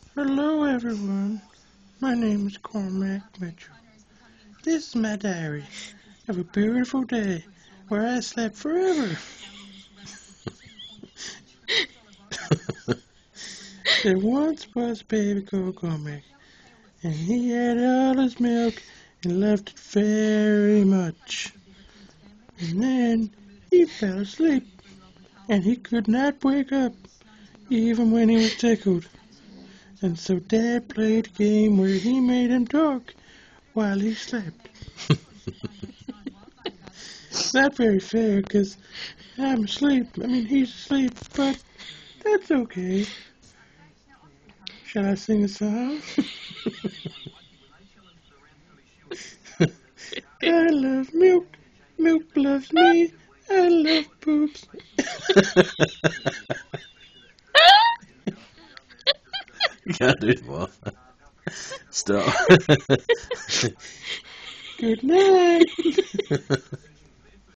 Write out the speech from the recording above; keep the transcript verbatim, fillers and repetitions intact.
Hello, everyone. My name is Cormac Mitchell. This is my diary of a beautiful day where I slept forever. There once was a baby called Cormac, and he had all his milk and loved it very much. And then he fell asleep, and he could not wake up, even when he was tickled. And so Dad played a game where he made him talk while he slept. Not very fair, 'cause I'm asleep. I mean, he's asleep, but that's okay. Shall I sing a song? I love milk. Milk loves me. I love poops. You can't do it more. Stop. Good night.